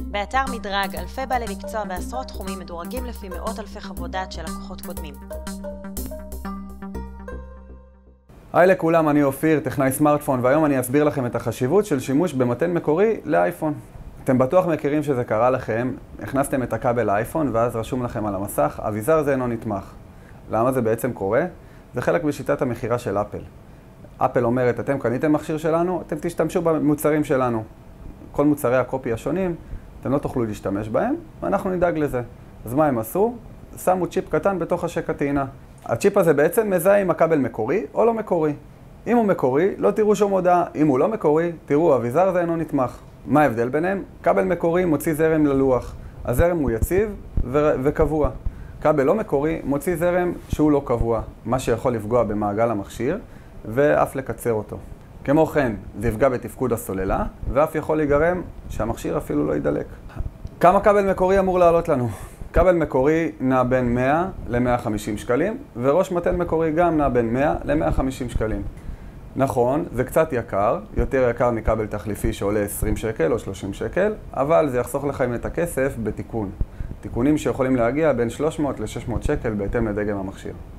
באתר מדרג אלפי בעלי מקצוע בעשרות תחומים מדורגים לפי מאות אלפי חוות דעת של לקוחות קודמים. היי לכולם, אני אופיר, טכנאי סמארטפון, והיום אני אסביר לכם את החשיבות של שימוש במתן מקורי לאייפון. אתם בטוח מכירים שזה קרה לכם, הכנסתם את הכבל לאייפון ואז רשום לכם על המסך, אביזר זה אינו נתמך. למה זה בעצם קורה? זה חלק בשיטת המכירה של אפל. אפל אומרת, אתם קניתם מכשיר שלנו, אתם תשתמשו במוצרים שלנו. כל מוצרי הקופי השונים, אתם לא תוכלו להשתמש בהם, ואנחנו נדאג לזה. אז מה הם עשו? שמו צ'יפ קטן בתוך השק הטעינה. הצ'יפ הזה בעצם מזהה אם הכבל מקורי או לא מקורי. אם הוא מקורי, לא תראו שום הודעה. אם הוא לא מקורי, תראו, אביזר זה אינו נתמך. מה ההבדל ביניהם? כבל מקורי מוציא זרם ללוח. הזרם הוא יציב וקבוע. כבל לא מקורי מוציא זרם שהוא לא קבוע, מה שיכול לפגוע במעגל המכשיר ואף לקצר אותו. כמו כן, זה יפגע בתפקוד הסוללה, ואף יכול להיגרם שהמכשיר אפילו לא ידלק. כמה כבל מקורי אמור לעלות לנו? כבל מקורי נע בין 100 ל-150 שקלים, וראש מתן מקורי גם נע בין 100 ל-150 שקלים. נכון, זה קצת יקר, יותר יקר מכבל תחליפי שעולה 20 שקל או 30 שקל, אבל זה יחסוך לכם את הכסף בתיקון. תיקונים שיכולים להגיע בין 300 ל-600 שקל בהתאם לדגם המכשיר.